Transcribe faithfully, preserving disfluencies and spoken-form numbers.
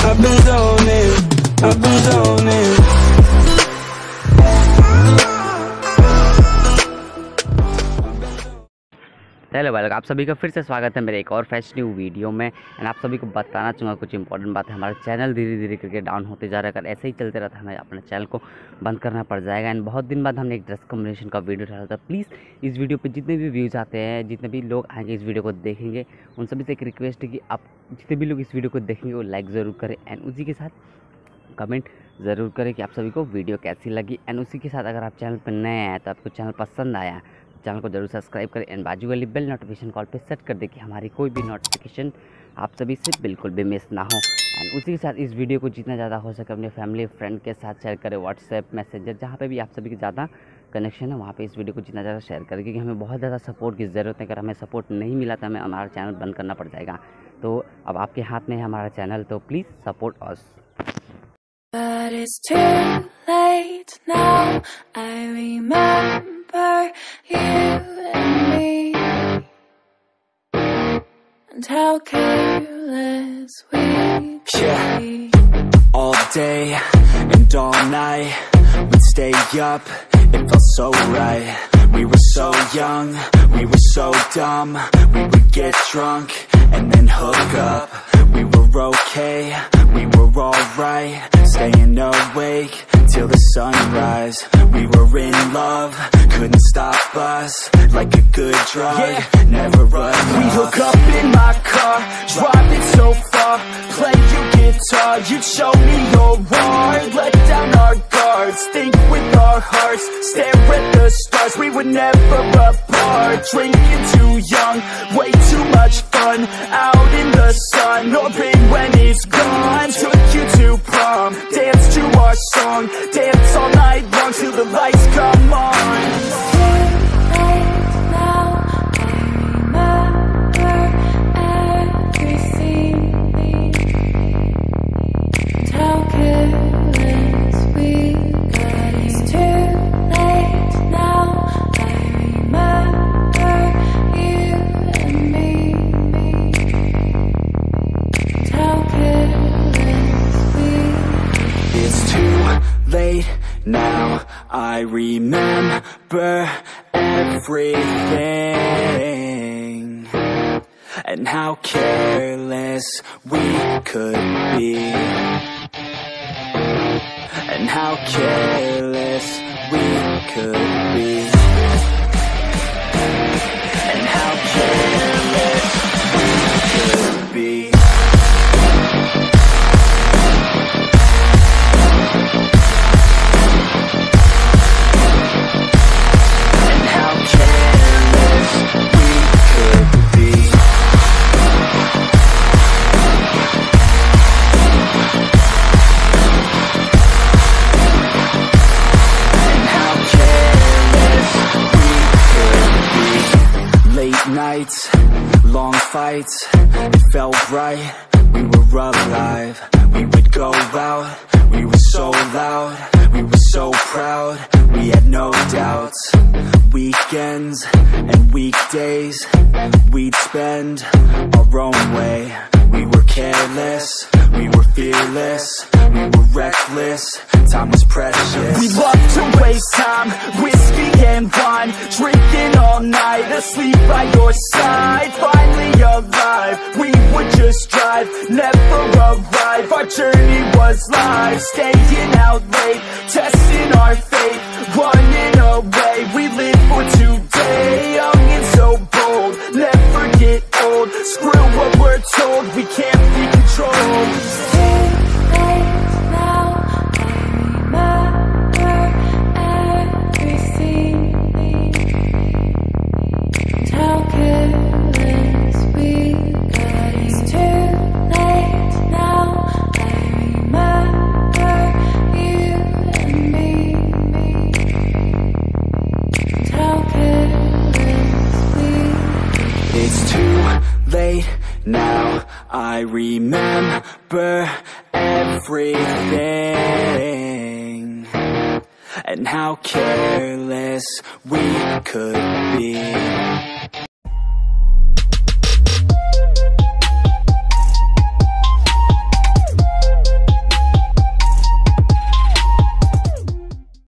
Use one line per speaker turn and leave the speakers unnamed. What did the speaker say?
I've been zoning, I've been zoning.
Hello भाई लोग, आप सभी का फिर से स्वागत है मेरे एक और फ्रेश न्यू वीडियो में। एंड आप सभी को बताना चाहूँगा कुछ इंपॉर्टेंट बात है। हमारा चैनल धीरे धीरे करके डाउन होते जा रहा है। अगर ऐसे ही चलते रहता है हमें अपने चैनल को बंद करना पड़ जाएगा। एंड बहुत दिन बाद हमने एक ड्रेस कॉम्बिनेशन का वीडियो डाला था। प्लीज़ इस वीडियो पे जितने भी व्यूज़ आते हैं, जितने भी लोग आएंगे इस वीडियो को देखेंगे, उन सभी से एक रिक्वेस्ट है कि आप जितने भी लोग इस वीडियो को देखेंगे वो लाइक ज़रूर करें एंड उसी के साथ कमेंट ज़रूर करें कि आप सभी को वीडियो कैसी लगी। एंड उसी के साथ अगर आप चैनल पर नए आए तो आपको चैनल पसंद आया चैनल को जरूर सब्सक्राइब करें एंड बाजू वाली बेल नोटिफिकेशन कॉल पे सेट कर दें कि हमारी कोई भी नोटिफिकेशन आप सभी से बिल्कुल भी मिस ना हो। एंड उसी के साथ इस वीडियो को जितना ज़्यादा हो सके अपने फैमिली फ्रेंड के साथ शेयर करें, व्हाट्सएप मैसेंजर जहाँ पे भी आप सभी के ज़्यादा कनेक्शन है वहाँ पे इस वीडियो को जितना ज़्यादा शेयर करें, क्योंकि हमें बहुत ज़्यादा सपोर्ट की ज़रूरत है। अगर हमें सपोर्ट नहीं मिला तो हमें हमारा चैनल बंद करना पड़ जाएगा। तो अब आपके हाथ में है हमारा चैनल, तो please support us.
But it's too late now. I remember you and me, and how careless we could
Yeah.
be.
All day and all night, we'd stay up, it felt so right. We were so young, we were so dumb. We would get drunk and then hook up. We were okay, we were alright, staying awake till the sunrise. We were in love, couldn't stop us, like a good drug, yeah. Never enough.
We hook up in my car, driving so far, play your guitar, you'd show me your art, let down our guards, think with our hearts, stare at the stars. We were never apart, drinking too young, way too much fun, out in the sun, or rain when it's gone. Took you to prom, dance to our song, dance all night long till the lights come on.
Late now, I remember everything, and how careless we could be, and how careless we could be, and how careless we could be. Nights, long fights, it felt right, we were alive. We would go out, we were so loud, we were so proud, we had no doubts. Weekends and weekdays, we'd spend our own way. We were careless, we were fearless, we were reckless, time was precious.
We loved to waste time, whiskey and wine, drinking all night, asleep by your side. Finally alive, we would just drive, never arrive. Our journey was live, staying out late, testing our fate, running away. We live for today, young and so bold, never get old. Screw what we're told, we can't be controlled.
Late now, I remember everything, and how careless we could be.